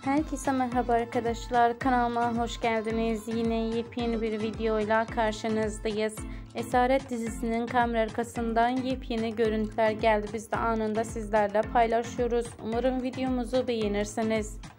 Herkese merhaba arkadaşlar, kanalıma hoş geldiniz. Yine yepyeni bir videoyla karşınızdayız. Esaret dizisinin kamera arkasından yepyeni görüntüler geldi. Biz de anında sizlerle paylaşıyoruz. Umarım videomuzu beğenirsiniz.